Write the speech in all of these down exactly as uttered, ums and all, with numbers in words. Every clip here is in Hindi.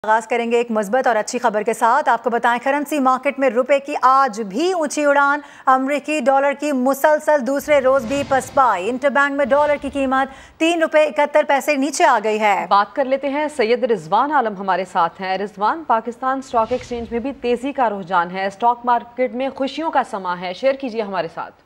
आगाज करेंगे एक मुस्बत और अच्छी खबर के साथ। आपको बताएं, करेंसी मार्केट में रुपए की आज भी ऊंची उड़ान। अमरीकी डॉलर की मुसलसल दूसरे रोज भी पसपाई। इंटरबैंक में डॉलर की कीमत तीन रुपए इकहत्तर पैसे नीचे आ गई है। बात कर लेते हैं, सैयद रिजवान आलम हमारे साथ हैं। रिजवान, पाकिस्तान स्टॉक एक्सचेंज में भी तेजी का रुझान है, स्टॉक मार्केट में खुशियों का समा है, शेयर कीजिए हमारे साथ।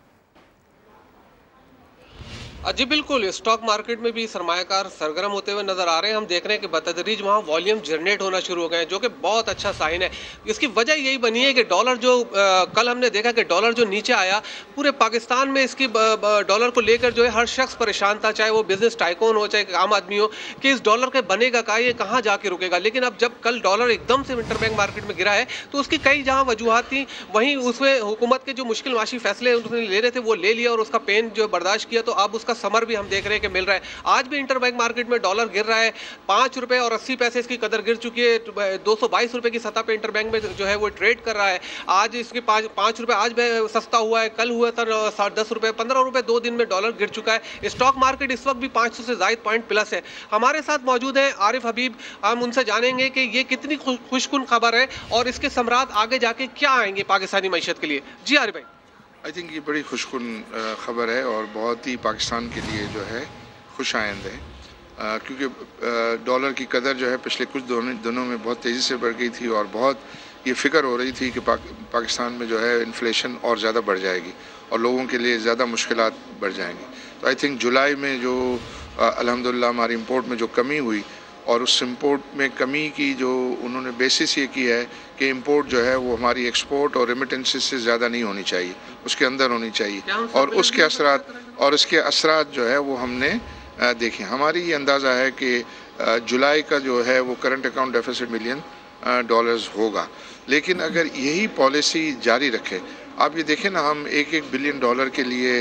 जी बिल्कुल, स्टॉक मार्केट में भी सरमायाकार सरगर्म होते हुए नजर आ रहे हैं। हम देख रहे हैं कि बतदरीज वहाँ वॉल्यूम जनरेट होना शुरू हो गए हैं, जो कि बहुत अच्छा साइन है। इसकी वजह यही बनी है कि डॉलर जो आ, कल हमने देखा कि डॉलर जो नीचे आया, पूरे पाकिस्तान में इसकी डॉलर को लेकर जो है हर शख्स परेशान था, चाहे वो बिजनेस टाइकोन हो चाहे आम आदमी हो, कि इस डॉलर के बनेगा का, ये कहाँ जाके रुकेगा। लेकिन अब जब कल डॉलर एकदम से इंटरबैंक मार्केट में गिरा है तो उसकी कई जहाँ वजूहत थी, वहीं उसमें हुकूमत के जो मुश्किल माशी फैसले उसने ले रहे थे वो ले लिया और उसका पेन जो बर्दाश्त किया, तो अब उसका समर भी हम देख रहे हैं कि मिल रहा है। आज भी इंटरबैंक मार्केट में डॉलर गिर रहा है, पांच रुपए और अस्सी पैसे इसकी कदर गिर चुकी है। दो सौ बाईस रुपए की सतह पे इंटरबैंक में जो है वो ट्रेड कर रहा है। आज इसके पाँच पाँच रुपए आज भी सस्ता हुआ है, कल हुआ था साठ दस रुपए, पंद्रह रुपए दो दिन में डॉलर गिर चुका है। स्टॉक मार्केट इस वक्त भी पाँच सौ से ज्यादा पॉइंट प्लस है। हमारे साथ मौजूद है आरिफ हबीब, हम उनसे जानेंगे कि ये कितनी खुशकुन खबर है और इसके समरात आगे जाके क्या आएंगे पाकिस्तानी मईशत के लिए। जी आरिफ भाई। आई थिंक ये बड़ी खुशकुन ख़बर है और बहुत ही पाकिस्तान के लिए जो है खुश आइंद है, क्योंकि डॉलर की कदर जो है पिछले कुछ दिनों में बहुत तेज़ी से बढ़ गई थी और बहुत ये फ़िक्र हो रही थी कि पाक, पाकिस्तान में जो है इन्फ्लेशन और ज़्यादा बढ़ जाएगी और लोगों के लिए ज़्यादा मुश्किलात बढ़ जाएंगी। तो आई थिंक जुलाई में जो अल्हम्दुलिल्लाह हमारी इंपोर्ट में जो कमी हुई और उस इंपोर्ट में कमी की जो उन्होंने बेसिस ये की है कि इंपोर्ट जो है वो हमारी एक्सपोर्ट और रेमिटेंसेस से ज़्यादा नहीं होनी चाहिए, उसके अंदर होनी चाहिए और उसके असरात और उसके असरात जो है वो हमने देखें। हमारी ये अंदाज़ा है कि जुलाई का जो है वो current account deficit million dollars होगा। लेकिन अगर यही पॉलिसी जारी रखे, आप ये देखें ना, हम एक एक बिलियन डॉलर के लिए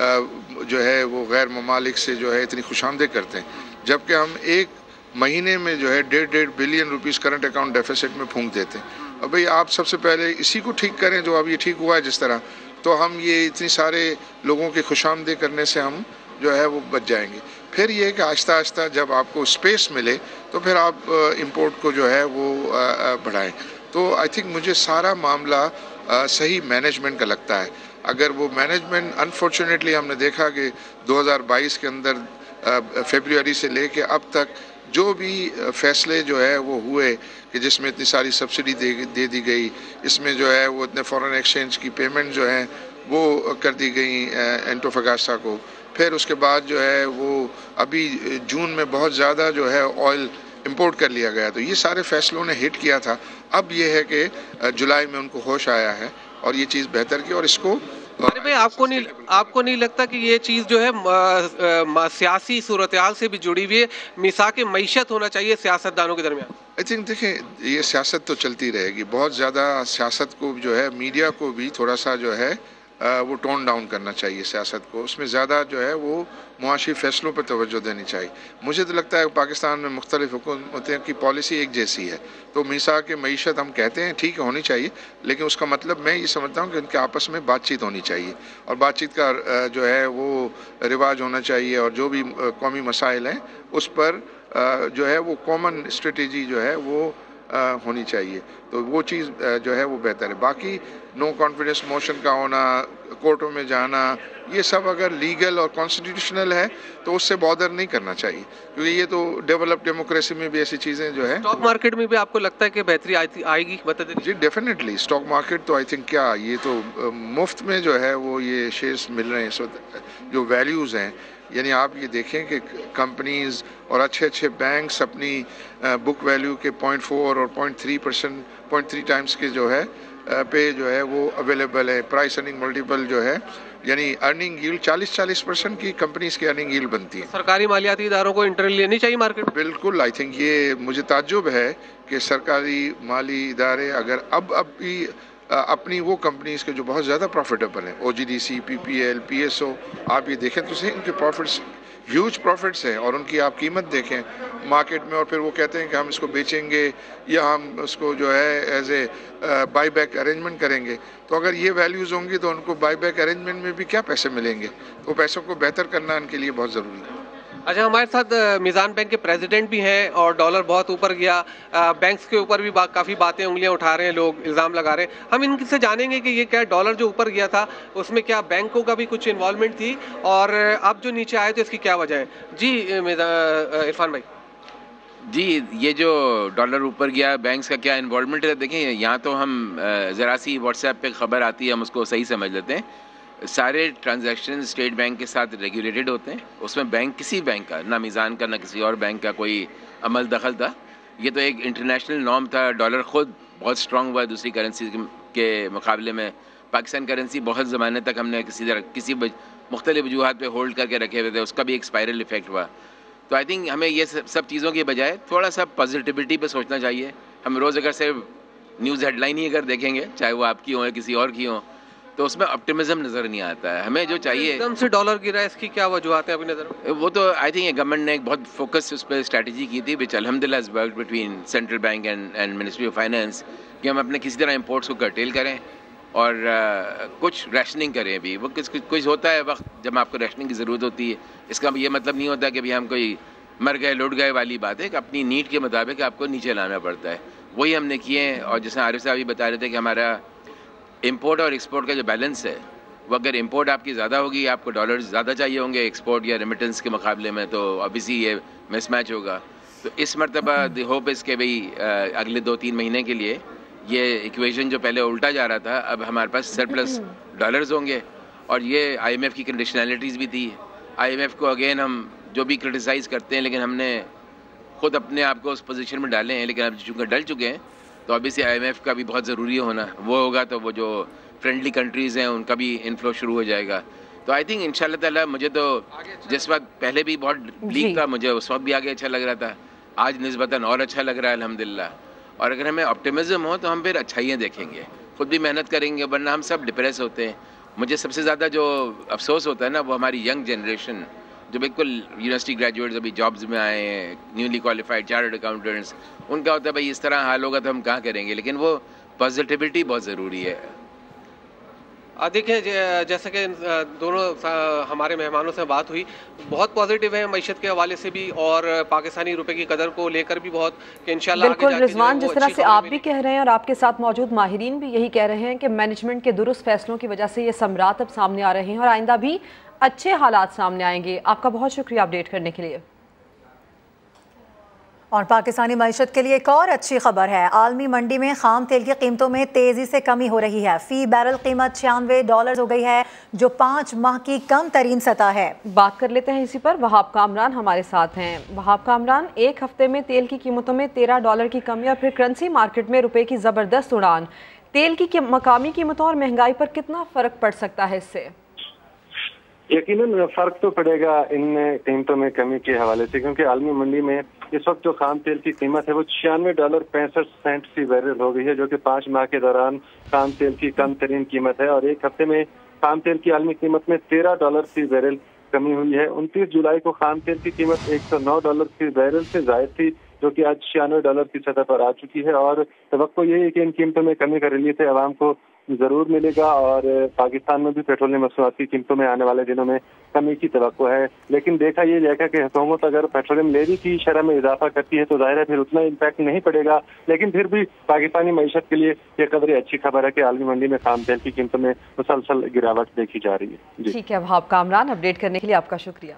जो है वो गैर ममालिक से जो है इतनी खुशामदे करते हैं, जबकि हम एक महीने में जो है डेढ़ डेढ़ billion rupees current account deficit में फूंक देते हैं। अब भाई आप सबसे पहले इसी को ठीक करें जो अब ये ठीक हुआ है जिस तरह, तो हम ये इतनी सारे लोगों के खुशामदे करने से हम जो है वो बच जाएंगे। फिर ये कि आहिस्ता आहिस्ता जब आपको स्पेस मिले तो फिर आप इंपोर्ट को जो है वो बढ़ाएं। तो आई थिंक मुझे सारा मामला सही मैनेजमेंट का लगता है। अगर वो मैनेजमेंट, अनफॉर्चुनेटली हमने देखा कि दो हज़ार बाईस के अंदर फरवरी से लेके अब तक जो भी फैसले जो है वो हुए कि जिसमें इतनी सारी सब्सिडी दे दे दी गई, इसमें जो है वो इतने फॉरेन एक्सचेंज की पेमेंट जो है वो कर दी गई एंटोफगास्टा को। फिर उसके बाद जो है वो अभी जून में बहुत ज़्यादा जो है ऑयल इंपोर्ट कर लिया गया, तो ये सारे फैसलों ने हिट किया था। अब ये है कि जुलाई में उनको होश आया है और ये चीज़ बेहतर की और इसको अरे भाई, आपको नहीं आपको नहीं लगता कि ये चीज़ जो है सियासी सूरत-ए-हाल से भी जुड़ी हुई है, मिसाक मईशत होना चाहिए सियासतदानों के दरमियान? आई थिंक देखें, ये सियासत तो चलती रहेगी, बहुत ज़्यादा सियासत को जो है मीडिया को भी थोड़ा सा जो है वो टोन डाउन करना चाहिए सियासत को, उसमें ज़्यादा जो है वो मुआशी फ़ैसलों पर तवज्जो देनी चाहिए। मुझे तो लगता है पाकिस्तान में मुख्तलिफ हुकूमतों की पॉलिसी एक जैसी है, तो मिसाक मईशत हम कहते हैं ठीक होनी चाहिए, लेकिन उसका मतलब मैं ये समझता हूँ कि उनके आपस में बातचीत होनी चाहिए और बातचीत का जो है वो रिवाज होना चाहिए और जो भी कौमी मसाइल हैं उस पर जो है वो कॉमन स्ट्रेटेजी जो है वो होनी चाहिए, तो वो चीज़ जो है वो बेहतर है। बाकी नो कॉन्फिडेंस मोशन का होना, कोर्टों में जाना, ये सब अगर लीगल और कॉन्स्टिट्यूशनल है तो उससे बॉदर नहीं करना चाहिए, क्योंकि ये तो डेवलप डेमोक्रेसी में भी ऐसी चीज़ें जो है। स्टॉक मार्केट में भी आपको लगता है कि बेहतरी आएगी? बता दीजिए। जी डेफिनेटली, स्टॉक मार्केट तो आई थिंक क्या ये तो मुफ्त में जो है वो ये शेयर्स मिल रहे हैं इस वक्त, जो वैल्यूज़ हैं, यानी आप ये देखें कि कंपनीज और अच्छे अच्छे बैंक्स अपनी बुक वैल्यू के पॉइंट फोर और point three percent point three times के जो है पे जो है वो अवेलेबल है। प्राइस अर्निंग मल्टीपल जो है, यानी अर्निंग यील्ड चालीस चालीस परसेंट की कंपनीज की अर्निंग यील्ड बनती है। सरकारी मालियाती इदारों को एंट्री लेनी चाहिए मार्केट? बिल्कुल, आई थिंक ये मुझे ताज्जुब है कि सरकारी माली इदारे अगर अब अब भी अपनी वो कंपनीज के जो बहुत ज़्यादा प्रॉफिटेबल हैं, O G D C, P P L, P S O, आप ये देखें तो सही, इनके प्रॉफिट्स ह्यूज प्रॉफिट्स हैं और उनकी आप कीमत देखें मार्केट में, और फिर वो कहते हैं कि हम इसको बेचेंगे या हम उसको जो है as a buy back arrangement करेंगे। तो अगर ये वैल्यूज़ होंगी तो उनको बाई बैक अरेंजमेंट में भी क्या पैसे मिलेंगे, तो पैसों को बेहतर करना इनके लिए बहुत ज़रूरी है। अच्छा, हमारे साथ मिज़ान बैंक के प्रेसिडेंट भी हैं और डॉलर बहुत ऊपर गया, बैंक्स के ऊपर भी बा, काफ़ी बातें उंगलियां उठा रहे हैं लोग, इल्ज़ाम लगा रहे हैं। हम इनसे जानेंगे कि ये क्या डॉलर जो ऊपर गया था उसमें क्या बैंकों का भी कुछ इन्वॉल्वमेंट थी और अब जो नीचे आए तो इसकी क्या वजह है। जी इरफान भाई। जी, ये जो डॉलर ऊपर गया, बैंक्स का क्या इन्वॉल्वमेंट है, देखें यहाँ तो हम ज़रा सी व्हाट्सएप पे खबर आती है, हम उसको सही समझ लेते हैं। सारे ट्रांजैक्शन स्टेट बैंक के साथ रेगुलेटेड होते हैं, उसमें बैंक किसी बैंक का, ना मिज़ान का ना किसी और बैंक का कोई अमल दखल था। ये तो एक इंटरनेशनल नॉर्म था। डॉलर ख़ुद बहुत स्ट्रॉन्ग हुआ दूसरी करेंसी के मुकाबले में। पाकिस्तान करेंसी बहुत ज़माने तक हमने किसी तरह किसी मुख्तलिफ वजूहात पे होल्ड करके रखे हुए थे, उसका भी एक स्पाइरल इफेक्ट हुआ। तो आई थिंक हमें ये सब सब चीज़ों के बजाय थोड़ा सा पॉजिटिविटी पे सोचना चाहिए। हम रोज़ अगर सिर्फ न्यूज़ हेडलाइन ही अगर देखेंगे, चाहे वो आपकी हो या किसी और की हो, तो उसमें ऑप्टिमिज्म नज़र नहीं आता है। हमें जो चाहिए, एकदम से डॉलर गिरा है, इसकी क्या वजूहत है अपनी नज़र में? वो तो आई थिंक गवर्नमेंट ने एक बहुत फोकस उस पर स्ट्रैटेजी की थी, विच अल्हम्दुलिल्लाह has worked between central bank and and ministry of finance, कि हम अपने किसी तरह इंपोर्ट्स को कर्टेल करें और uh, कुछ रैशनिंग करें। भी वो कुछ कुछ होता है वक्त जब आपको रैशनिंग की ज़रूरत होती है। इसका ये मतलब नहीं होता कि भाई हम कोई मर गए लुट गए वाली बात है, कि अपनी नीड के मुताबिक आपको नीचे लाना पड़ता है। वही हमने किए हैं। और जैसे आरिफ साहब भी बता रहे थे कि हमारा इंपोर्ट और एक्सपोर्ट का जो बैलेंस है, वो अगर इंपोर्ट आपकी ज़्यादा होगी, आपको डॉलर्स ज़्यादा चाहिए होंगे एक्सपोर्ट या रेमिटेंस के मुकाबले में, तो ऑब्वियसली ये मिसमैच होगा। तो इस मरतबा द होप इज़ के भाई अगले दो तीन महीने के लिए ये इक्वेशन जो पहले उल्टा जा रहा था, अब हमारे पास सरप्लस डॉलर्स होंगे। और ये आईएमएफ की कंडीशनैलिटीज़ भी थी। आईएमएफ को अगेन हम जो भी क्रिटिसाइज़ करते हैं, लेकिन हमने ख़ुद अपने आप को उस पोजीशन में डाले हैं, लेकिन अब चूँकि डल चुके हैं तो ऑब्वियसली आईएमएफ का भी बहुत ज़रूरी होना, वो होगा तो वो जो फ्रेंडली कंट्रीज़ हैं उनका भी इनफ्लो शुरू हो जाएगा। तो आई थिंक इंशाल्लाह ताला, मुझे तो जिस वक्त पहले भी बहुत ब्लीक था, मुझे उस वक्त भी आगे अच्छा लग रहा था, आज निस्बतन और अच्छा लग रहा है अल्हम्दुलिल्लाह। और अगर हमें ऑप्टिमिज्म हो तो हम फिर अच्छाइयाँ देखेंगे, ख़ुद भी मेहनत करेंगे, वरना हम सब डिप्रेस होते हैं। मुझे सबसे ज़्यादा जो अफसोस होता है ना, वो हमारी यंग जनरेशन जो बिल्कुल यूनिवर्सिटी ग्रेजुएट्स अभी जॉब्स में आए हैं, न्यूली क्वालिफाइड चार्टर्ड अकाउंटेंट्स, उनका होता है भाई इस तरह हाल होगा तो हम कहाँ करेंगे। लेकिन वो पॉजिटिविटी बहुत ज़रूरी है। देखिए, जैसे कि दोनों हमारे मेहमानों से बात हुई, बहुत पॉजिटिव है मईशत के हवाले से भी और पाकिस्तानी रुपए की कदर को लेकर भी बहुत, कि इंशाल्लाह बिल्कुल रिजवान, जिस तरह से आप भी कह रहे हैं और आपके साथ मौजूद माहिरीन भी यही कह रहे हैं कि मैनेजमेंट के दुरुस्त फैसलों की वजह से ये समरात अब सामने आ रहे हैं और आइंदा भी अच्छे हालात सामने आएंगे। आपका बहुत शुक्रिया अपडेट करने के लिए। और पाकिस्तानी मईशत के लिए एक और अच्छी खबर है। आलमी मंडी में खाम तेल की कीमतों में तेजी से कमी हो रही है। फी बैरल कीमत छियानवे डॉलर हो गई है, जो पाँच माह की कम तरीन सतह है। बात कर लेते हैं इसी पर। वहाब कामरान हमारे साथ हैं। वहाब कामरान, एक हफ्ते में तेल की कीमतों में तेरह डॉलर की कमी और फिर करेंसी मार्केट में रुपए की ज़बरदस्त उड़ान, तेल की मकामी कीमतों और महंगाई पर कितना फ़र्क पड़ सकता है इससे? यकीनन फ़र्क तो पड़ेगा इन कीमतों में कमी के हवाले से, क्योंकि आलमी मंडी में इस वक्त जो खाम तेल की कीमत है वो छियानवे डॉलर पैंसठ सेंट फी बैरल हो गई है, जो कि पाँच माह के दौरान खाम तेल की कम तरीन कीमत है। और एक हफ्ते में खाम तेल की आलमी कीमत में तेरह डॉलर फी बैरल कमी हुई है। उनतीस जुलाई को खाम तेल की कीमत एक सौ नौ डॉलर फी बैरल से जायद थी, जो कि आज छियानवे डॉलर की सतह पर आ चुकी है। और तवक्को यही है कि इन कीमतों में कमी का रिलीफ है आवाम को जरूर मिलेगा और पाकिस्तान में भी पेट्रोलियम मसनूआत की कीमतों में आने वाले दिनों में कमी की तवक्को है। लेकिन देखा ये जाएगा कि हुकूमत अगर पेट्रोलियम लेवी की शरह में इजाफा करती है तो जाहिर है फिर उतना इम्पैक्ट नहीं पड़ेगा। लेकिन फिर भी पाकिस्तानी मईशत के लिए ये कदर अच्छी खबर है कि आलमी मंडी में खाम तेल की कीमतों में मुसलसल गिरावट देखी जा रही है। ठीक है वहाब कामरान, अपडेट करने के लिए आपका शुक्रिया।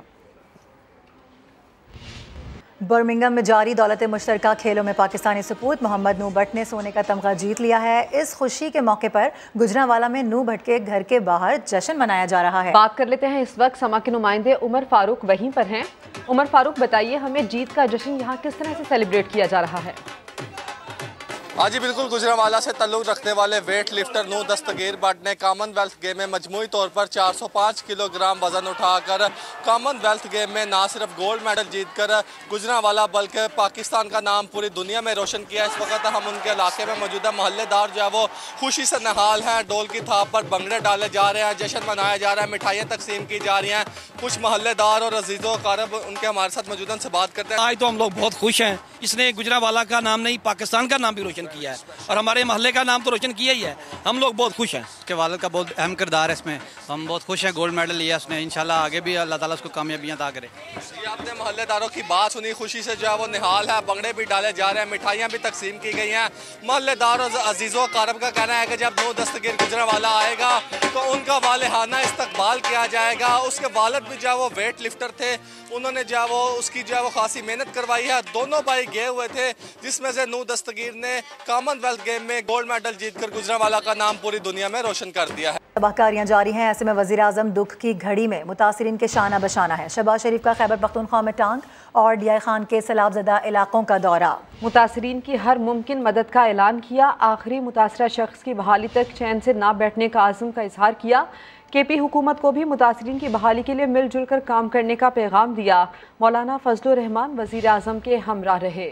बर्मिंघम में जारी दौलत मुश्तरका खेलों में पाकिस्तानी सपूत मोहम्मद नूह भट्ट ने सोने का तमगा जीत लिया है। इस खुशी के मौके पर गुजरांवाला में नूह भट्ट के घर के बाहर जश्न मनाया जा रहा है। बात कर लेते हैं इस वक्त समा के नुमाइंदे उमर फारूक वहीं पर हैं। उमर फारूक, बताइए हमें जीत का जश्न यहाँ किस तरह से सेलिब्रेट किया जा रहा है? हाँ जी बिल्कुल, गुजरांवाला से ताल्लुक रखने वाले वेट लिफ्टर नूह दस्तगीर भट्ट ने कॉमनवेल्थ गेम में मजमूई तौर पर चार सौ पाँच किलोग्राम वजन उठाकर कॉमनवेल्थ गेम में ना सिर्फ गोल्ड मेडल जीतकर गुजरांवाला बल्कि पाकिस्तान का नाम पूरी दुनिया में रोशन किया। इस वक्त हम उनके इलाके में मौजूदा मोहल्लेदार जो है वो खुशी से नहाल हैं। डोल की थाप पर भंगड़े डाले जा रहे हैं, जश्न मनाया जा रहा है, मिठाइयाँ तकसीम की जा रही हैं। कुछ मोहल्लेदार और अजीज़ों कारब उनके हमारे साथ मौजूदा से बात करते हैं। आज तो हम लोग बहुत खुश हैं, इसने गुजरांवाला का नाम नहीं पाकिस्तान का नाम भी रोशन रोशन किया है और हमारे मोहल्ले का नाम तो रोशन किया ही है। हम लोग बहुत खुश हैं, उसके वालिद का बहुत अहम किरदार है इसमें, हम बहुत खुश हैं। गोल्ड मेडल लिया उसने, इंशाल्लाह आगे भी अल्लाह ताला उसको कामयाबियाँ अता करे। ये आपने मोहल्लेदारों की बात सुनी, खुशी से जो है वो निहाल है, बंगड़े भी डाले जा रहे हैं, मिठाइयाँ भी तकसीम की गई हैं। मोहल्लेदार और अजीज़ों कारब का कहना है कि जब नू दस्तगीर गुजरांवाला आएगा तो उनका वालेहाना इस्तकबाल किया जाएगा। उसके वालिद भी जो है वो वेट लिफ्टर थे, उन्होंने जो है वो उसकी जो है वो खासी मेहनत करवाई है। दोनों भाई गए हुए थे, जिसमें से नू दस्तगीर ने कॉमनवेल्थ गेम में गोल्ड मेडल जीतकर गुजरांवाला का नाम पूरी दुनिया में रोशन कर दिया है। तबाहकारियां जारी हैं, ऐसे में वज़ीर आज़म दुख की घड़ी में मुतासिरीन के शाना बशाना है। शहबाज शरीफ का खैबर पख्तूनख्वा में टांग और डियाई खान के सैलाबज़दा इलाकों का दौरा। मुतासिरीन की हर मुमकिन मदद का ऐलान किया। आखिरी मुतासरा शख्स की बहाली तक चैन से ना बैठने का आज़म का इजहार किया। के पी हुकूमत को भी मुतासिरीन की बहाली के लिए मिलजुल कर काम करने का पैगाम दिया। मौलाना फजलुर रहमान वज़ीर आज़म के हमरा रहे।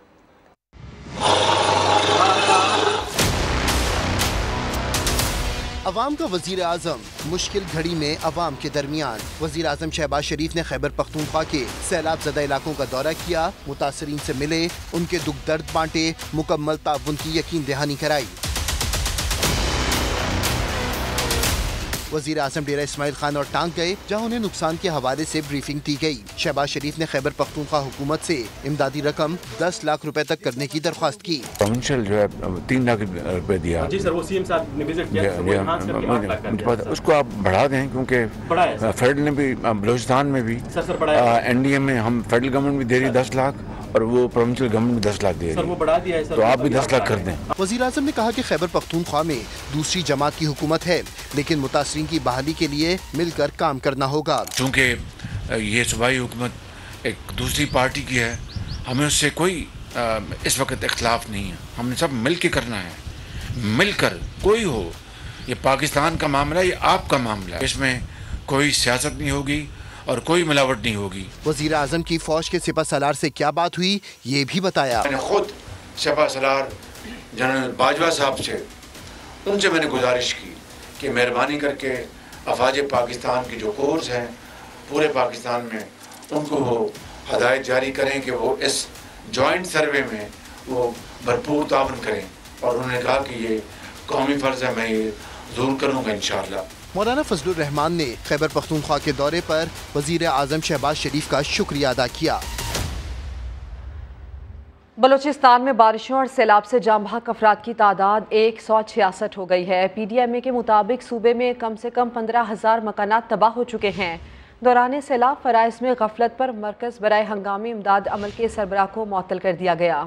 अवाम का वजीर आज़म मुश्किल घड़ी में अवाम के दरमियान। वजीर आज़म शहबाज शरीफ ने खैबर पख्तूनख्वा के सैलाब ज़दा इलाकों का दौरा किया, मुतासरीन से मिले, उनके दुख दर्द बांटे, मुकम्मल ताउन की यकीन दहानी कराई। वजीर आज़म डेरा इस्माइल खान और टांग गए, जहां उन्हें नुकसान के हवाले से ब्रीफिंग दी गई। शहबाज शरीफ ने खैबर पख्तूनख्वा हुकूमत से इमदादी रकम दस लाख रुपए तक करने की दरख्वास्त की। प्रोविंशियल जो है तीन लाख रुपए दिया जी सर, वो सीएम साहब ने विजिट किया, उसको आप बढ़ा दें क्योंकि फेडरल ने भी, बलोचिस्तान में भी, एनडीए में हम फेडरल गवर्नमेंट भी दे रही दस लाख और वो प्रोविंशियल गवर्नमेंट भी दस लाख दे रही है, तो आप भी दस लाख कर दें। वजीर आज़म ने कहा कि खैबर पख्तूनख्वा में दूसरी जमात की हुकूमत है, लेकिन मुतासरीन की बहाली के लिए मिलकर काम करना होगा। चूँकि ये सूबाई हुकूमत एक दूसरी पार्टी की है, हमें उससे कोई इस वक्त इख्तलाफ नहीं है, हमने सब मिल के करना है, मिलकर कोई हो, ये पाकिस्तान का मामला है, ये आपका मामला है, इसमें कोई सियासत नहीं होगी और कोई मिलावट नहीं होगी। वजीर आज़म की फौज के सिपह सलार से क्या बात हुई ये भी बताया। मैंने खुद सिपह सलार जनरल बाजवा साहब से, उनसे मैंने गुजारिश की कि मेहरबानी करके अफवाज पाकिस्तान की जो कोर्स हैं पूरे पाकिस्तान में, उनको वो हदायत जारी करें कि वो इस जॉइंट सर्वे में वो भरपूर ताउन करें, और उन्होंने कहा कि ये कौमी फ़र्ज़ है, मैं ये ज़रूर करूँगा इंशाअल्लाह। मौलाना फजलुर रहमान ने खैबर पख्तूनख्वा के दौरे पर वजीर आज़म शहबाज शरीफ का शुक्रिया अदा किया। बलूचिस्तान में बारिशों और सैलाब से जाम बहक अफराद की तादाद एक सौ छियासठ हो गई है। पी डी एम ए के मुताबिक सूबे में कम से कम पंद्रह हजार मकानात तबाह हो चुके हैं। दौरान सैलाब फराइज में गफलत पर मरकज़ बराए हंगामी इमदाद अमल के सरबराह को मुअत्तल कर दिया गया।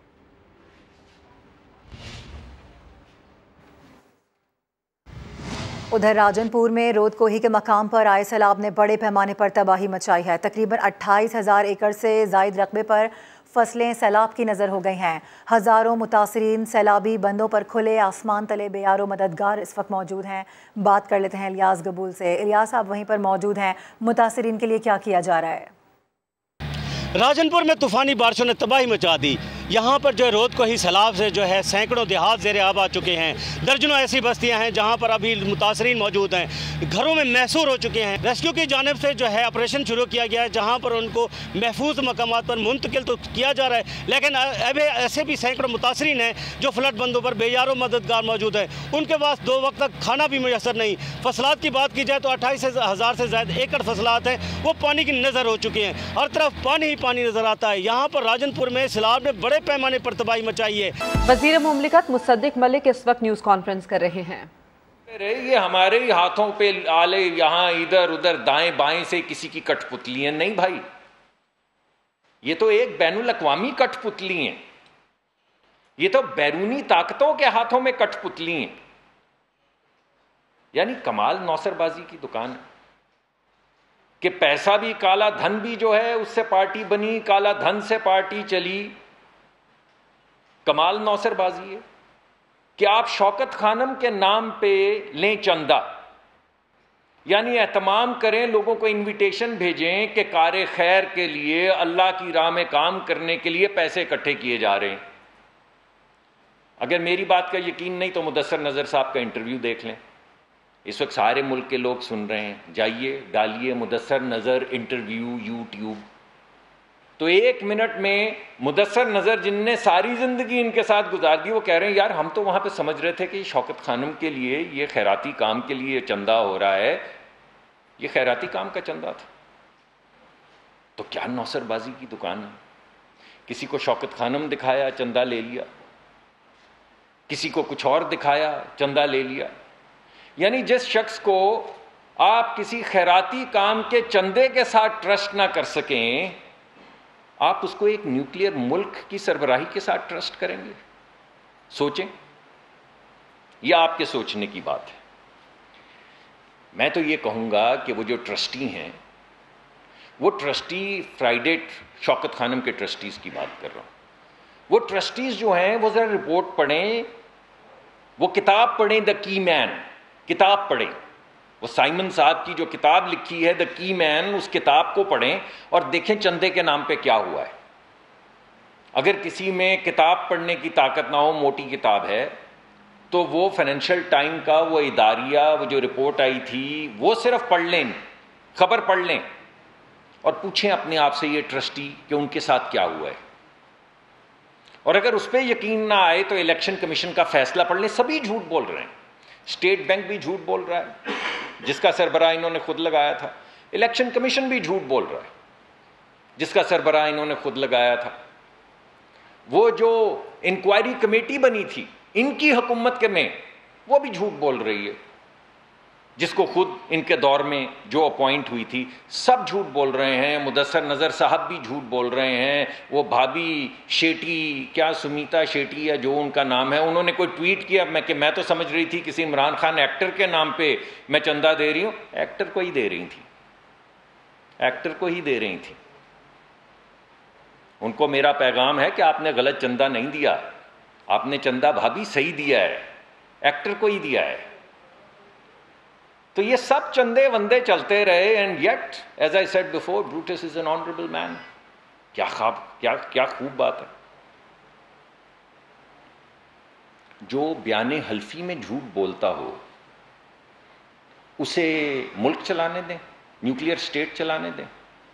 उधर राजनपुर में रोदकोही के मकाम पर आए सैलाब ने बड़े पैमाने पर तबाही मचाई है। तकरीबन अट्ठाईस हजार एकड़ से जायद रकबे पर फसलें सैलाब की नज़र हो गई हैं। हज़ारों मुतासरीन सैलाबी बंदों पर खुले आसमान तले बेयारो मददगार इस वक्त मौजूद हैं। बात कर लेते हैं इलियास गबूल से। इलियास, आप वहीं पर मौजूद हैं, मुतासरीन के लिए क्या किया जा रहा है? राजनपुर में तूफ़ानी बारिशों ने तबाही मचा दी। यहाँ पर जो है रोदकोही सैलाब से जो है सैकड़ों देहात ज़ेर आब आ चुके हैं। दर्जनों ऐसी बस्तियाँ हैं जहाँ पर अभी मुतासरीन मौजूद हैं, घरों में महसूर हो चुके हैं। रेस्क्यू की जानिब से जो है ऑपरेशन शुरू किया गया है, जहाँ पर उनको महफूज मकामात पर मुंतकिल तो किया जा रहा है, लेकिन अब ऐसे भी सैकड़ों मुतासरीन हैं जो फ्लड बंदों पर बेयारो मददगार मौजूद हैं। उनके पास दो वक्त तक खाना भी मैसर नहीं। फसलात की बात की जाए तो अट्ठाईस हज़ार से ज़्यादा एकड़ फसलात हैं, वो पानी की नज़र हो चुके हैं। हर तरफ पानी ही पानी नज़र आता है। यहाँ पर राजनपुर में सैलाब ने बड़े पैमाने पर तबाही मचाई है। वज़ीर मुमलिकत मुसद्दिक मलिक इस वक्त न्यूज़ कॉन्फ्रेंस कर रहे हैं। ये हमारे ही हाथों पे आले, यहाँ इधर उधर दाएं बाएं से किसी की कठपुतली है नहीं भाई, ये तो एक बैनुल अक़वामी कठपुतली है, ये तो बैरूनी ताकतों के हाथों में कठपुतली है। यानी कमाल नौसरबाजी की दुकान है कि पैसा भी, काला धन भी जो है उससे पार्टी बनी, काला धन से पार्टी चली। कमाल नौसरबाजी है कि आप शौकत खानम के नाम पे लें चंदा, यानी एहतमाम करें, लोगों को इनविटेशन भेजें कि कार खैर के लिए, अल्लाह की राह में काम करने के लिए पैसे इकट्ठे किए जा रहे हैं। अगर मेरी बात का यकीन नहीं तो मुदस्सर नज़र साहब का इंटरव्यू देख लें, इस वक्त सारे मुल्क के लोग सुन रहे हैं, जाइए डालिए मुदस्सर नज़र इंटरव्यू यूट्यूब, तो एक मिनट में मुदस्सर नज़र जिनने सारी ज़िंदगी इनके साथ गुजार दी, वो कह रहे हैं यार हम तो वहाँ पे समझ रहे थे कि शौकत खानम के लिए ये खैराती काम के लिए चंदा हो रहा है, ये खैराती काम का चंदा था। तो क्या नौसरबाजी की दुकान है? किसी को शौकत खानम दिखाया, चंदा ले लिया, किसी को कुछ और दिखाया, चंदा ले लिया। यानी जिस शख्स को आप किसी खैराती काम के चंदे के साथ ट्रस्ट ना कर सकें, आप उसको एक न्यूक्लियर मुल्क की सरबराही के साथ ट्रस्ट करेंगे? सोचें, यह आपके सोचने की बात है। मैं तो ये कहूंगा कि वो जो ट्रस्टी हैं, वो ट्रस्टी फ्राइडे शौकत खानम के ट्रस्टीज की बात कर रहा हूं, वो ट्रस्टीज जो हैं वो जरा रिपोर्ट पढ़ें, वो किताब पढ़ें, द की मैन किताब पढ़ें, वो साइमन साहब की जो किताब लिखी है द की मैन, उस किताब को पढ़ें और देखें चंदे के नाम पे क्या हुआ है। अगर किसी में किताब पढ़ने की ताकत ना हो, मोटी किताब है, तो वो फाइनेंशियल टाइम का वो इदारिया, वो जो रिपोर्ट आई थी, वो सिर्फ पढ़ लें, खबर पढ़ लें और पूछें अपने आप से ये ट्रस्टी कि उनके साथ क्या हुआ है। और अगर उस पर यकीन ना आए तो इलेक्शन कमीशन का फैसला पढ़ लें। सभी झूठ बोल रहे हैं, स्टेट बैंक भी झूठ बोल रहा है जिसका सरबराह इन्होंने खुद लगाया था, इलेक्शन कमीशन भी झूठ बोल रहा है जिसका सरबराह इन्होंने खुद लगाया था, वो जो इंक्वायरी कमेटी बनी थी इनकी हुकूमत के में, वो भी झूठ बोल रही है, जिसको खुद इनके दौर में जो अपॉइंट हुई थी, सब झूठ बोल रहे हैं। मुदस्सर नज़र साहब भी झूठ बोल रहे हैं। वो भाभी शेटी, क्या सुमीता शेटी या जो उनका नाम है, उन्होंने कोई ट्वीट किया मैं कि मैं तो समझ रही थी किसी इमरान खान एक्टर के नाम पे मैं चंदा दे रही हूँ। एक्टर को ही दे रही थी, एक्टर को ही दे रही थी। उनको मेरा पैगाम है कि आपने गलत चंदा नहीं दिया, आपने चंदा भाभी सही दिया है, एक्टर को ही दिया है। तो ये सब चंदे वंदे चलते रहे। And yet as I said before, Brutus is an honourable man. क्या खाब, क्या क्या खूब बात है। जो बयाने हल्फी में झूठ बोलता हो उसे मुल्क चलाने दें, न्यूक्लियर स्टेट चलाने दें।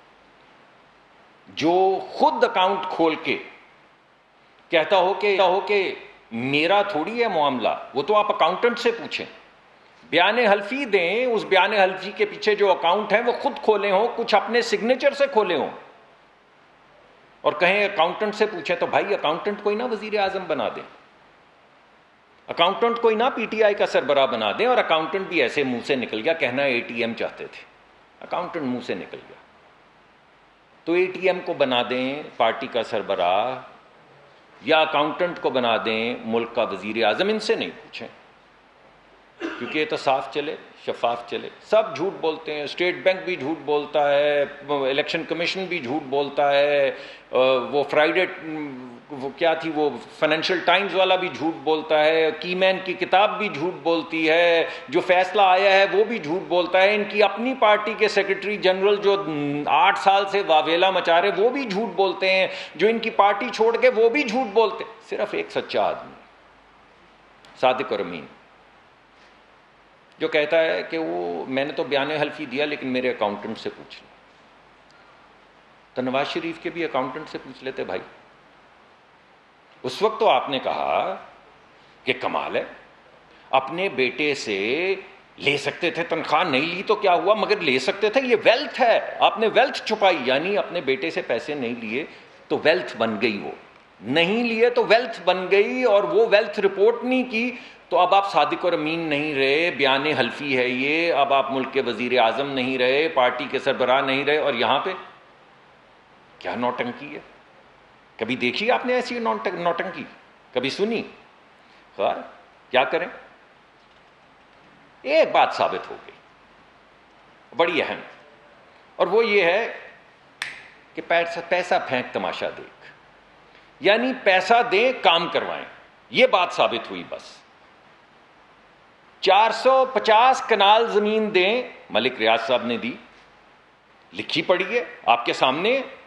जो खुद अकाउंट खोल के कहता हो कि हो कि मेरा थोड़ी है मामला, वो तो आप अकाउंटेंट से पूछें। बयाने हल्फी दें, उस बयाने हल्फी के पीछे जो अकाउंट है वो खुद खोले हों, कुछ अपने सिग्नेचर से खोले हों, और कहें अकाउंटेंट से पूछें। तो भाई अकाउंटेंट कोई ना वजीर आजम बना दें, अकाउंटेंट कोई ना पीटीआई का सरबराह बना दें। और अकाउंटेंट भी ऐसे मुंह से निकल गया, कहना एटीएम चाहते थे, अकाउंटेंट मुंह से निकल गया। तो एटीएम को बना दें पार्टी का सरबराह, या अकाउंटेंट को बना दें मुल्क का वजीर आजम। इनसे नहीं पूछें, क्योंकि ये तो साफ चले, शफाफ चले। सब झूठ बोलते हैं, स्टेट बैंक भी झूठ बोलता है, इलेक्शन कमीशन भी झूठ बोलता है, वो फ्राइडे वो क्या थी वो फाइनेंशियल टाइम्स वाला भी झूठ बोलता है, कीमैन की किताब भी झूठ बोलती है, जो फैसला आया है वो भी झूठ बोलता है। इनकी अपनी पार्टी के सेक्रेटरी जनरल जो आठ साल से वावेला मचा रहे वो भी झूठ बोलते हैं, जो इनकी पार्टी छोड़ के वो भी झूठ बोलते। सिर्फ एक सच्चा आदमी, सादिक और अमीन, जो कहता है कि वो मैंने तो बयाने हल्फी दिया लेकिन मेरे अकाउंटेंट से पूछ लें। तो नवाज शरीफ के भी अकाउंटेंट से पूछ लेते भाई। उस वक्त तो आपने कहा कि कमाल है, अपने बेटे से ले सकते थे तनख्वाह, नहीं ली तो क्या हुआ, मगर ले सकते थे, ये वेल्थ है। आपने वेल्थ छुपाई, यानी अपने बेटे से पैसे नहीं लिए तो वेल्थ बन गई, वो नहीं लिए तो वेल्थ बन गई, और वो वेल्थ रिपोर्ट नहीं की तो अब आप सादिक और अमीन नहीं रहे, बयाने हल्फी है ये। अब आप मुल्क के वजीर आजम नहीं रहे, पार्टी के सरबराह नहीं रहे, और यहां पे क्या नौटंकी है। कभी देखी आपने ऐसी नौटंकी, कभी सुनी? खैर क्या करें, एक बात साबित हो गई बड़ी अहम, और वो ये है कि पैसा पैसा फेंक तमाशा देख, यानी पैसा दें काम करवाएं, ये बात साबित हुई। बस चार सौ पचास कनाल जमीन दें, मलिक रियाज साहब ने दी, लिखी पड़ी है आपके सामने।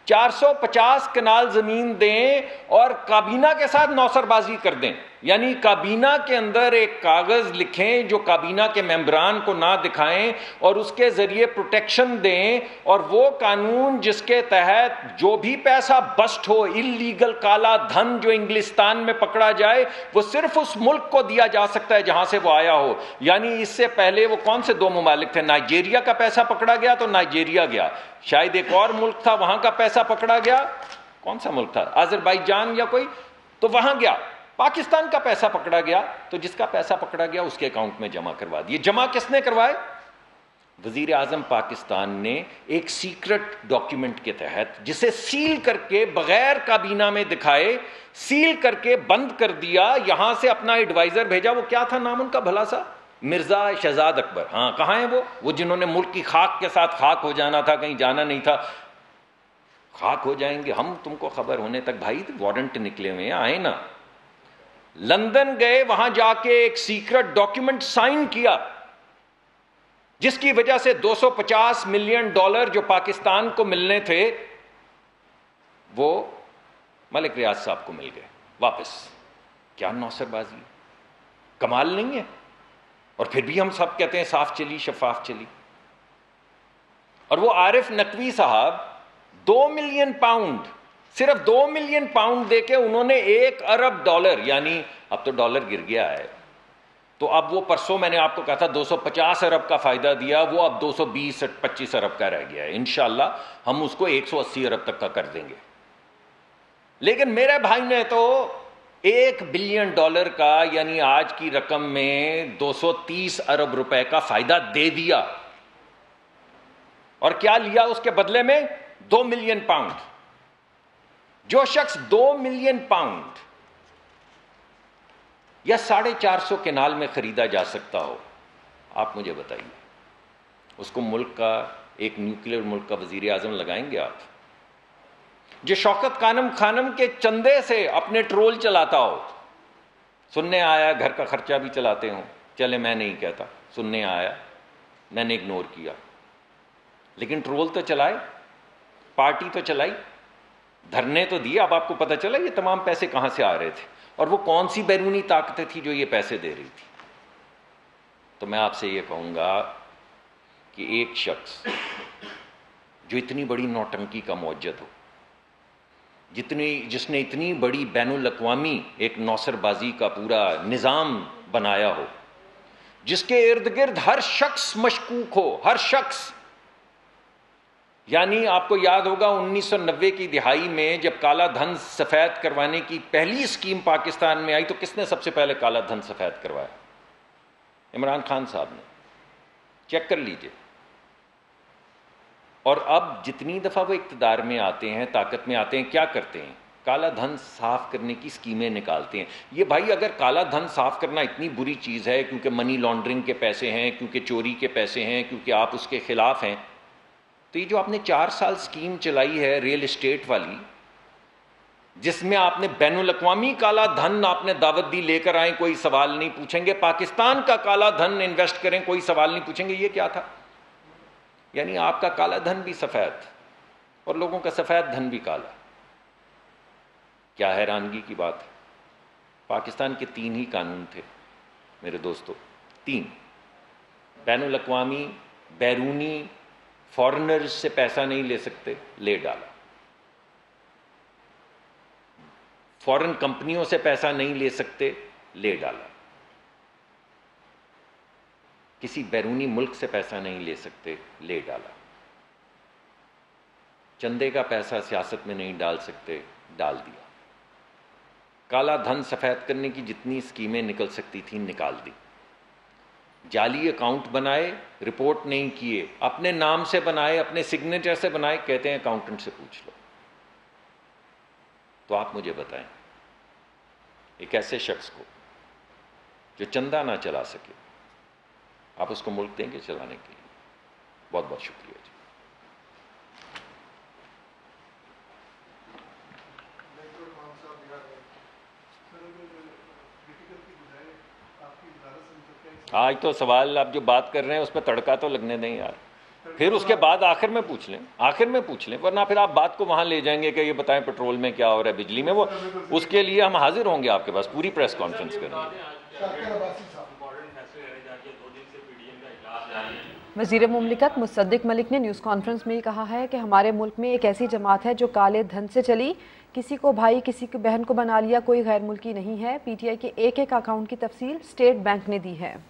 चार सौ पचास कनाल जमीन दें और काबीना के साथ नौसरबाजी कर दें, यानी काबीना के अंदर एक कागज लिखें जो काबीना के मेंबरान को ना दिखाएं और उसके जरिए प्रोटेक्शन दें, और वो कानून जिसके तहत जो भी पैसा बस्ट हो, इल्लीगल काला धन जो इंग्लिस्तान में पकड़ा जाए, वो सिर्फ उस मुल्क को दिया जा सकता है जहां से वो आया हो। यानी इससे पहले वो कौन से दो ममालिक थे, नाइजीरिया का पैसा पकड़ा गया तो नाइजीरिया गया, शायद एक और मुल्क था वहां का पैसा पकड़ा गया, कौन सा मुल्क था, अजरबैजान या कोई, तो वहां गया। पाकिस्तान का पैसा पकड़ा गया तो जिसका पैसा पकड़ा गया उसके अकाउंट में जमा करवा दिए। जमा किसने करवाए? वजीर आजम पाकिस्तान ने एक सीक्रेट डॉक्यूमेंट के तहत, जिसे सील करके बगैर काबीना में दिखाए सील करके बंद कर दिया, यहां से अपना एडवाइजर भेजा। वो क्या था नाम उनका भला सा? मिर्जा शहजाद अकबर। हाँ, कहां है वो वो जिन्होंने मुल्क की खाक के साथ खाक हो जाना था, कहीं जाना नहीं था। खाक हो जाएंगे हम, तुमको खबर होने तक भाई वारंट निकले हुए हैं, आए ना। लंदन गए, वहां जाके एक सीक्रेट डॉक्यूमेंट साइन किया जिसकी वजह से दो सौ पचास मिलियन डॉलर जो पाकिस्तान को मिलने थे वो मलिक रियाज साहब को मिल गए वापस। क्या नौसरबाजी, कमाल नहीं है? और फिर भी हम सब कहते हैं साफ चली, शफाफ चली। और वो आरिफ नकवी साहब दो मिलियन पाउंड, सिर्फ दो मिलियन पाउंड देके उन्होंने एक अरब डॉलर, यानी अब तो डॉलर गिर गया है, तो अब वो परसों मैंने आपको कहा था दो सौ पचास अरब का फायदा दिया, वो अब दो सौ बीस पच्चीस अरब का रह गया है। इंशाल्लाह हम उसको एक सौ अस्सी अरब तक का कर देंगे। लेकिन मेरे भाई ने तो एक बिलियन डॉलर का, यानी आज की रकम में दो सौ तीस अरब रुपए का फायदा दे दिया। और क्या लिया उसके बदले में? दो मिलियन पाउंड। जो शख्स दो मिलियन पाउंड या साढ़े चार सौ केनाल में खरीदा जा सकता हो, आप मुझे बताइए, उसको मुल्क का, एक न्यूक्लियर मुल्क का वजीर आजम लगाएंगे आप? जो शौकत खानम खानम के चंदे से अपने ट्रोल चलाता हो, सुनने आया, घर का खर्चा भी चलाते हो, चले मैं नहीं कहता, सुनने आया, मैंने इग्नोर किया, लेकिन ट्रोल तो चलाए, पार्टी तो चलाई, धरने तो दिए। अब आपको पता चला ये तमाम पैसे कहां से आ रहे थे और वो कौन सी बैरूनी ताकतें थी जो ये पैसे दे रही थी। तो मैं आपसे ये कहूंगा कि एक शख्स जो इतनी बड़ी नौटंकी का मौजद हो, जितनी जिसने इतनी बड़ी बैनुल अक़वामी एक नौसरबाजी का पूरा निज़ाम बनाया हो, जिसके इर्द गिर्द हर शख्स मशकूक हो, हर शख्स, यानी आपको याद होगा उन्नीस सौ नब्बे की दिहाई में जब काला धन सफ़ेद करवाने की पहली स्कीम पाकिस्तान में आई तो किसने सबसे पहले काला धन सफ़ेद करवाया? इमरान खान साहब ने। चेक कर लीजिए। और अब जितनी दफ़ा वो इक़्तिदार में आते हैं, ताकत में आते हैं, क्या करते हैं? काला धन साफ करने की स्कीमें निकालते हैं। ये भाई, अगर काला धन साफ करना इतनी बुरी चीज़ है, क्योंकि मनी लॉन्ड्रिंग के पैसे हैं, क्योंकि चोरी के पैसे हैं, क्योंकि आप उसके खिलाफ हैं, तो ये जो आपने चार साल स्कीम चलाई है रियल एस्टेट वाली, जिसमें आपने बैनुल अक़वामी काला धन आपने दावत दी, लेकर आए, कोई सवाल नहीं पूछेंगे, पाकिस्तान का काला धन इन्वेस्ट करें, कोई सवाल नहीं पूछेंगे, ये क्या था? यानी आपका काला धन भी सफ़ेद और लोगों का सफ़ेद धन भी काला। क्या हैरानगी की बात है। पाकिस्तान के तीन ही कानून थे मेरे दोस्तों, तीन। बैनुल अक़वामी, बैरूनी, फॉरेनर्स से पैसा नहीं ले सकते, ले डाला। फॉरेन कंपनियों से पैसा नहीं ले सकते, ले डाला। किसी बैरूनी मुल्क से पैसा नहीं ले सकते, ले डाला। चंदे का पैसा सियासत में नहीं डाल सकते, डाल दिया। काला धन सफ़ेद करने की जितनी स्कीमें निकल सकती थी, निकाल दी। जाली अकाउंट बनाए, रिपोर्ट नहीं किए, अपने नाम से बनाए, अपने सिग्नेचर से बनाए, कहते हैं अकाउंटेंट से पूछ लो। तो आप मुझे बताएं, एक ऐसे शख्स को जो चंदा ना चला सके, आप उसको मुल्क देंगे चलाने के लिए? बहुत बहुत शुक्रिया जी। आज तो सवाल आप जो बात कर रहे हैं उस पर तड़का तो लगने दें यार। फिर उसके बाद आखिर में पूछ लें, आखिर में पूछ लें, वरना फिर आप बात को वहाँ ले जाएंगे कि ये बताएं पेट्रोल में क्या हो रहा है, बिजली में। वो उसके लिए हम हाजिर होंगे आपके पास, पूरी प्रेस कॉन्फ्रेंस करेंगे। वज़ीर मुमलिकत मुसद्दिक मलिक ने न्यूज़ कॉन्फ्रेंस में कहा है कि हमारे मुल्क में एक ऐसी जमात है जो काले धन से चली, किसी को भाई किसी की बहन को बना लिया, कोई गैर मुल्की नहीं है। पीटीआई के एक एक अकाउंट की तफसील स्टेट बैंक ने दी है।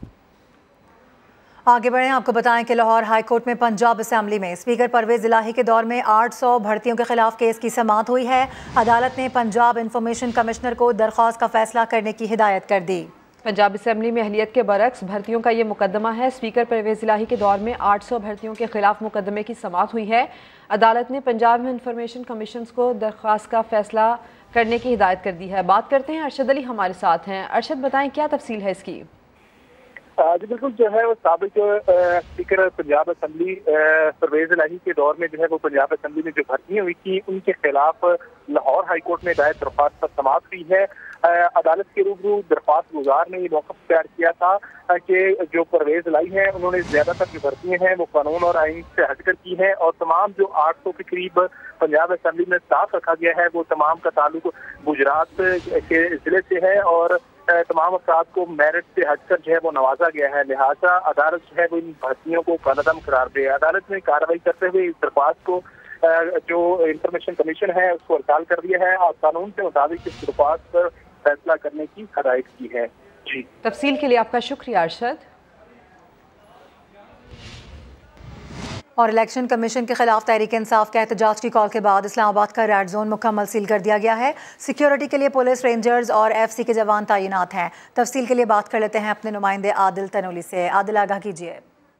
आगे बढ़ें, आपको बताएं कि लाहौर हाई कोर्ट में पंजाब असेंबली में स्पीकर परवेज इलाही के दौर में आठ सौ भर्तियों के खिलाफ केस की समाअत हुई है। अदालत ने पंजाब इंफॉर्मेशन कमिश्नर को दरख्वास्त का फैसला करने की हिदायत कर दी। पंजाब असेंबली में अहलियत के बरक्स भर्तियों का ये मुकदमा है। स्पीकर परवेज इलाही के दौर में आठ सौ भर्तियों के खिलाफ मुकदमे की समाअत हुई है। अदालत ने पंजाब इंफॉर्मेशन कमीशन को दरख्वास्त का फैसला करने की हिदायत कर दी है। बात करते हैं, अरशद अली हमारे साथ हैं। अरशद, बताएं क्या तफसील है इसकी? जी बिल्कुल, जो है वो साबिक स्पीकर पंजाब असेंबली परवेज इलाही के दौर में जो है वो पंजाब असेंबली में जो भर्तियां हुई थी उनके खिलाफ लाहौर हाई कोर्ट में दायर दरख्वास्त पर समाअत हुई है। अदालत के रूबरू दरख्वास्त गुजार ने ये मौक़िफ़ तैयार किया था कि जो परवेज इलाही है उन्होंने ज्यादातर जो भर्तियां हैं वो कानून और आइन से हटकर की है, और तमाम जो आठ सौ के करीब पंजाब असेंबली में स्टाफ रखा गया है वो तमाम का ताल्लुक गुजरात के जिले से है, और तमाम अफराद को मेरिट से हटकर जो है वो नवाजा गया है। लिहाजा अदालत जो है वो इन भर्तियों को कलअदम करार दे। अदालत ने कार्रवाई करते हुए इस दरख्वास्त को जो इंफॉर्मेशन कमीशन है उसको हड़ताल कर दिया है और कानून के मुताबिक इस दरख्वास्त पर फैसला करने की हिदायत की है। जी, तफसील के लिए आपका शुक्रिया अरशद। और इलेक्शन कमीशन के खिलाफ तहरीक इंसाफ के एहतजाज की कॉल के बाद इस्लामाबाद का रेड जोन मुकम्मल सील कर दिया गया है। सिक्योरिटी के लिए पुलिस, रेंजर्स और एफ सी के जवान तैनात हैं। तफसील के लिए बात कर लेते हैं अपने नुमाइंदे आदिल तनोली से। आदिल, आगाह कीजिए।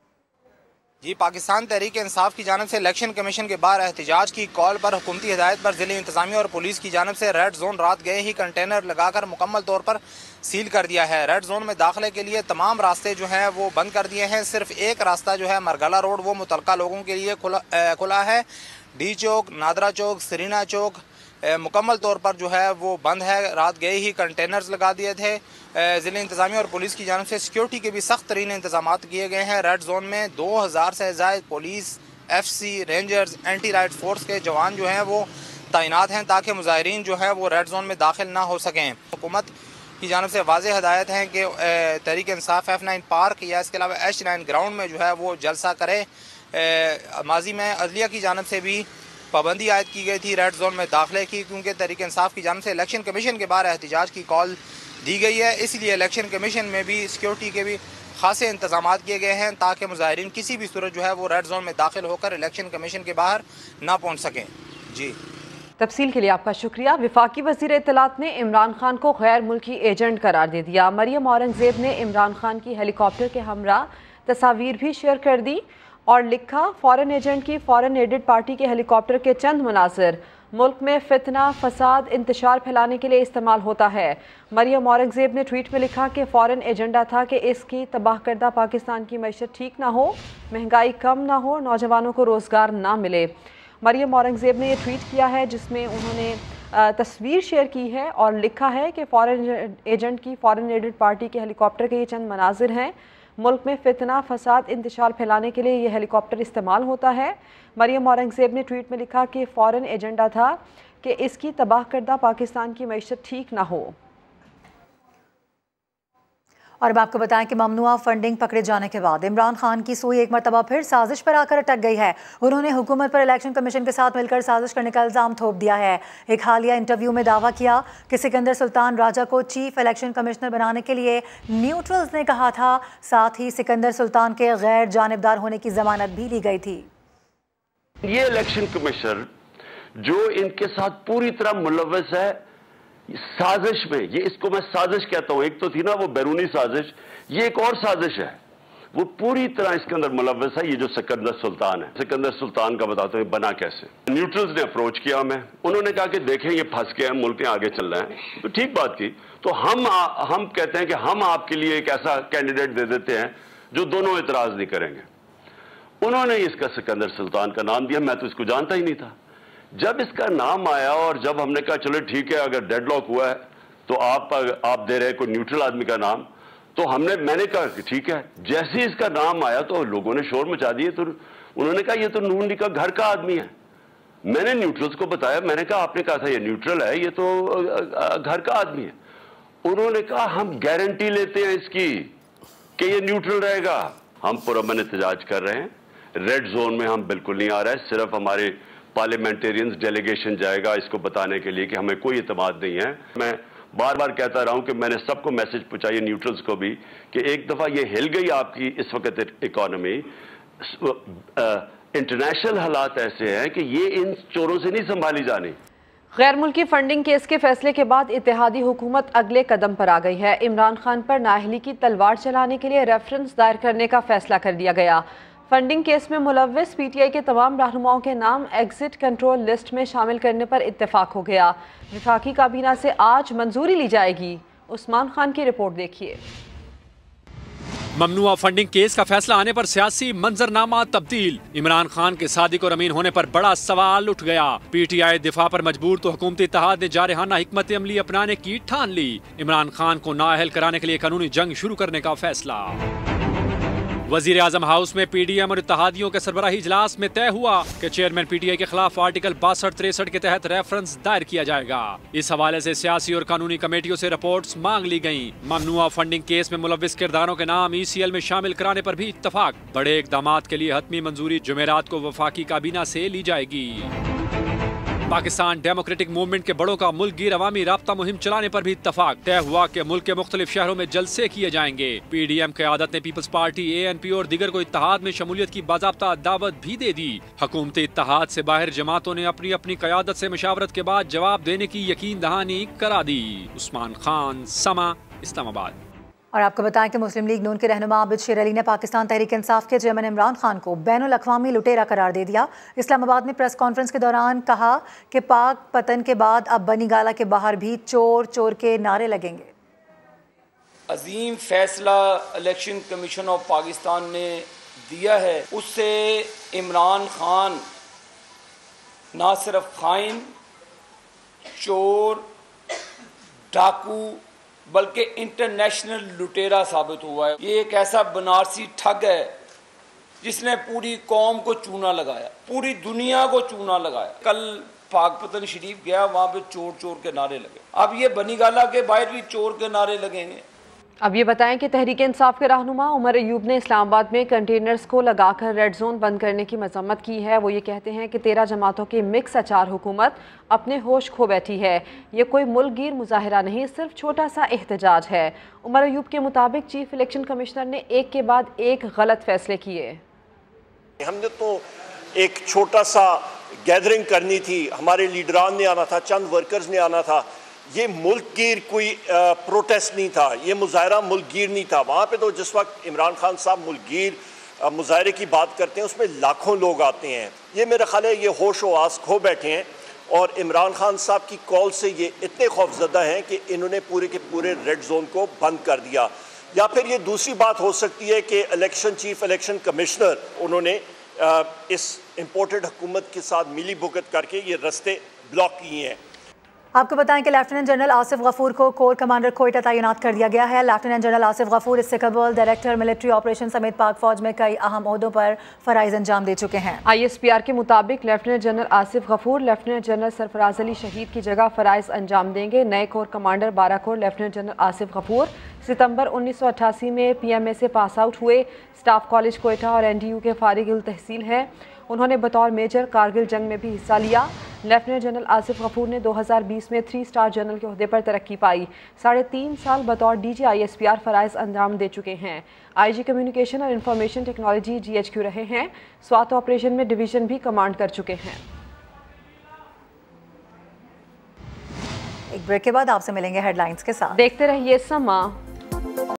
जी, पाकिस्तान तहरीक इंसाफ की जानब से इलेक्शन कमीशन के बाहर एहतजाज की कॉल पर हुकूमती हिदायत पर ज़िले इंतजामिया और पुलिस की जानब से रेड जोन रात गए ही कंटेनर लगाकर मुकम्मल तौर पर सील कर दिया है। रेड जोन में दाखिले के लिए तमाम रास्ते जो हैं वो बंद कर दिए हैं। सिर्फ एक रास्ता जो है मरगला रोड वो मुतलका लोगों के लिए खुला खुला है। डी चौक, नादरा चौक, सरीना चौक मुकम्मल तौर पर जो है वो बंद है। रात गए ही कंटेनर्स लगा दिए थे। ज़िले इंतजामिया और पुलिस की जानब से सिक्योरिटी के भी सख्त तरीन इंतजाम किए गए हैं। रेड जोन में दो हज़ार से ज़ायद police, F C, rangers, anti riot force के जवान जो हैं वो तैनात हैं ताकि मुजाहिरीन जो है वो रेड जोन में दाखिल ना हो सकें। हुकूमत की जानब से वाज़ेह हदायत हैं कि Tehreek Insaf F nine park या इसके अलावा एच नाइन ग्राउंड में जो है वो जलसा करे। माजी में अदलिया की जानब से भी पाबंदी आयद की गई थी रेड जोन में दाखिले की, क्योंकि तहरीक इंसाफ की जानब से इलेक्शन कमीशन के बाहर एहतजाज की कॉल दी गई है। इसलिए इलेक्शन कमीशन में भी सिक्योरिटी के भी खासे इंतजाम किए गए हैं ताकि मुजाहिरीन किसी भी सूरत जो है वो रेड जोन में दाखिल होकर इलेक्शन कमीशन के बाहर ना पहुँच सकें। जी, तफसील के लिए आपका शुक्रिया। वफाकी वज़ीर इत्तलात ने इमरान खान को गैर मुल्की एजेंट करार दे दिया। मरियम औरंगजेब ने इमरान खान की हेलीकॉप्टर के हमरा तस्वीर भी शेयर कर दी और लिखा, फॉरेन एजेंट की फॉरेन एडेड पार्टी के हेलीकॉप्टर के चंद मनासिर मुल्क में फितना, फसाद, इंतशार फैलाने के लिए इस्तेमाल होता है। मरियम औरंगजेब ने ट्वीट में लिखा कि फ़ौरन एजेंडा था कि इसकी तबाह करदा पाकिस्तान की मईशत ठीक ना हो, महंगाई कम ना हो, नौजवानों को रोज़गार ना मिले। मरियम औरंगजेब ने यह ट्वीट किया है जिसमें उन्होंने तस्वीर शेयर की है और लिखा है कि फ़ॉरेन एजेंट की फ़ॉरेन एडेड पार्टी के हेलीकॉप्टर के ये चंद मनाजिर हैं। मुल्क में फितना, फसाद, इंतशार फैलाने के लिए ये हेलीकॉप्टर इस्तेमाल होता है। मरियम औरंगजेब ने ट्वीट में लिखा कि फ़ौरन एजेंडा था कि इसकी तबाह करदा पाकिस्तान की मईशत ठीक ना हो। और अब आपको बताएं कि ममनुआ फंडिंग पकड़े जाने के बाद इमरान खान की सुई एक मरतबा फिर साजिश पर आकर अटक गई है। उन्होंने हुकूमत पर इलेक्शन कमीशन के साथ मिलकर साजिश करने का इल्ज़ाम थोप दिया है। एक हालिया इंटरव्यू में दावा किया कि सिकंदर सुल्तान राजा को चीफ इलेक्शन कमिश्नर बनाने के लिए न्यूट्रल्स ने कहा था। साथ ही सिकंदर सुल्तान के गैर जानिबदार होने की जमानत भी ली गई थी। ये इलेक्शन कमिश्नर जो इनके साथ पूरी तरह मुलव्वस है साजिश में, ये इसको मैं साजिश कहता हूं। एक तो थी ना वो बैरूनी साजिश, ये एक और साजिश है। वो पूरी तरह इसके अंदर मुलव्वस है। ये जो सिकंदर सुल्तान है, सिकंदर सुल्तान का बताते हैं बना कैसे। न्यूट्रल्स ने अप्रोच किया हमें, उन्होंने कहा कि देखें ये फंस गए हैं, मुल्क आगे चल रहे हैं, तो ठीक बात की। तो हम आ, हम कहते हैं कि हम आपके लिए एक ऐसा कैंडिडेट दे देते हैं जो दोनों इतराज नहीं करेंगे। उन्होंने इसका सिकंदर सुल्तान का नाम दिया। मैं तो इसको जानता ही नहीं था। जब इसका नाम आया और जब हमने कहा चलो ठीक है अगर डेडलॉक हुआ है तो आप आप दे रहे कोई न्यूट्रल आदमी का नाम, तो हमने मैंने कहा कि ठीक है। जैसे ही इसका नाम आया तो लोगों ने शोर मचा दिए, तो उन्होंने कहा ये तो नून लीग का घर का आदमी है। मैंने न्यूट्रल्स को बताया, मैंने कहा आपने कहा था ये न्यूट्रल है, ये तो घर का आदमी है। उन्होंने कहा हम गारंटी लेते हैं इसकी कि ये न्यूट्रल रहेगा। हम पुरअमन एहतजाज कर रहे हैं, रेड जोन में हम बिल्कुल नहीं आ रहे हैं। सिर्फ हमारे पार्लियामेंटेरियंस डेलीगेशन जाएगा इसको बताने के लिए कि हमें कोई इत्मीनान नहीं है। मैं बार बार कहता रहा हूं कि मैंने सबको मैसेज पहुंचाई, न्यूट्रल्स को भी, कि एक दफा ये हिल गई आपकी इस वक्त इकोनॉमी, इंटरनेशनल हालात ऐसे हैं कि ये इन चोरों से नहीं संभाली जानी। गैर मुल्की फंडिंग केस के फैसले के बाद इत्तेहादी हुकूमत अगले कदम पर आ गई है। इमरान खान पर नाअहली की तलवार चलाने के लिए रेफरेंस दायर करने का फैसला कर दिया गया। फंडिंग केस में मुलव्विस पीटीआई के तमाम रहनुमाओं के नाम एग्जिट कंट्रोल लिस्ट में शामिल करने पर इत्तेफाक हो गया। वफाकी काबीना से आज मंजूरी ली जाएगी। उस्मान खान की रिपोर्ट देखिए। ममनुआ फंडिंग केस का फैसला आने पर सियासी मंजरनामा तब्दील। इमरान खान के सादिक और अमीन होने पर बड़ा सवाल उठ गया। पीटीआई दिफा पर मजबूर तो हुकूमती इत्तेहाद ने जारहाना हिकमत अमली अपनाने की ठान ली। इमरान खान को नाअहल कराने के लिए कानूनी जंग शुरू करने का फैसला। वजीर आजम हाउस में पीडीएम और इत्तेहादियों के सरबराही इजलास में तय हुआ कि चेयरमैन पीटीआई के खिलाफ आर्टिकल बासठ तिरसठ के तहत रेफरेंस दायर किया जाएगा। इस हवाले से सियासी और कानूनी कमेटियों से रिपोर्ट्स मांग ली गयी। ममनुआ फंडिंग केस में मुलव्विस किरदारों के नाम ईसीएल में शामिल कराने पर भी इत्तफाक। बड़े इकदाम के लिए हतमी मंजूरी जुमेरात को वफाकी काबीना से ली जाएगी। पाकिस्तान डेमोक्रेटिक मूवमेंट के बड़ों का मुल्क गिर अवामी राब्ता मुहिम चलाने पर भी इत्तफाक। तय हुआ कि मुल्क के मुख्तलिफ शहरों में जलसे किए जाएंगे। पीडीएम क़यादत ने पीपल्स पार्टी, एएनपी और दीगर को इत्तेहाद में शमूलियत की बाज़ाब्ता दावत भी दे दी। हुकूमती इत्तेहाद से बाहर जमातों ने अपनी अपनी क़यादत से मशावरत के बाद जवाब देने की यकीन दहानी करा दी। उस्मान खान, समा, इस्लामाबाद। और आपको बताएं कि मुस्लिम लीग नून के रहनुमा आबिद शेर अली ने पाकिस्तान तहरीक इंसाफ के चेयरमैन इमरान खान को बैनुल अक़वामी लुटेरा करार दे दिया। इस्लामाबाद में प्रेस कॉन्फ्रेंस के दौरान कहा कि पाक पतन के बाद अब बनी गाला के बाहर भी चोर चोर के नारे लगेंगे। अजीम फैसला इलेक्शन कमीशन ऑफ पाकिस्तान ने दिया है, उससे इमरान खान ना सिर्फ खाइन, चोर, डाकू बल्कि इंटरनेशनल लुटेरा साबित हुआ है। ये एक ऐसा बनारसी ठग है जिसने पूरी कौम को चूना लगाया, पूरी दुनिया को चूना लगाया। कल पाकपतन शरीफ गया, वहाँ पे चोर चोर के नारे लगे। अब ये बनी गाला के बाहर भी चोर के नारे लगेंगे। अब ये बताएं कि तहरीक इंसाफ के रहनुमा उमर अयूब ने इस्लामाबाद में कंटेनर्स को लगाकर रेड जोन बंद करने की मजम्मत की है। वो ये कहते हैं कि तेरह जमातों की मिक्स अचार हुकूमत अपने होश खो बैठी है। ये कोई मुल्कगीर मुजाहिरा नहीं, सिर्फ छोटा सा एहतजाज है। उमर अयूब के मुताबिक चीफ इलेक्शन कमिश्नर ने एक के बाद एक गलत फैसले किए। हमने तो एक छोटा सा गैदरिंग करनी थी, हमारे लीडरान ने आना था, चंद वर्कर्स ने आना था। ये मुल्कगीर कोई प्रोटेस्ट नहीं था, ये मुजाहरा मुल्कगीर नहीं था। वहाँ पे तो जिस वक्त इमरान खान साहब मुल्कगीर मुजाहरे की बात करते हैं उसमें लाखों लोग आते हैं। ये मेरा ख्याल है ये होश व आस खो बैठे हैं और इमरान खान साहब की कॉल से ये इतने खौफजदा हैं कि इन्होंने पूरे के पूरे रेड जोन को बंद कर दिया। या फिर ये दूसरी बात हो सकती है कि इलेक्शन चीफ इलेक्शन कमिश्नर उन्होंने इस इम्पोर्टेड हुकूमत के साथ मिली भुगत करके ये रास्ते ब्लॉक किए हैं। आपको बताएं कि लेफ्टिनेंट जनरल आसिफ गफूर को कोर कमांडर कोयटा तैनात कर दिया गया है। लेफ्टिनेंट जनरल आसिफ गफूर इससे कबल डायरेक्टर मिलिट्री ऑपरेशन समेत पाक फौज में कई अहम ओहदों पर फराइज अंजाम दे चुके हैं। आई एस पी आर के मुताबिक lieutenant general Asif Ghafoor lieutenant general Sarfaraz Ali शहीद की जगह फराइज अंजाम देंगे। नए कोर कमांडर बारह corps lieutenant general Asif Ghafoor सितंबर उन्नीस सौ अट्ठासी में पी एम ए से पास आउट हुए। स्टाफ कॉलेज कोयटा और एन डी यू के फारिग उल तहसील हैं। उन्होंने बतौर मेजर कारगिल जंग में भी हिस्सा लिया। लेफ्टिनेंट जनरल आसिफ गफूर ने दो हज़ार बीस में थ्री स्टार जनरल के ओहदे पर तरक्की पाई। साढ़े तीन साल बतौर D G I S P R फराइज अंजाम दे चुके हैं। आई जी कम्युनिकेशन और information technology G H Q रहे हैं। स्वात ऑपरेशन में डिवीजन भी कमांड कर चुके हैं। एक ब्रेक के बाद आपसे मिलेंगे हेडलाइंस के साथ। देखते रहिए समा।